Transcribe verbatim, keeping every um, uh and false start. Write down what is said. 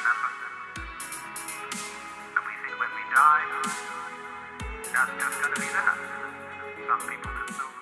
remember. And we think when we die, that's just going to be that. Some people can still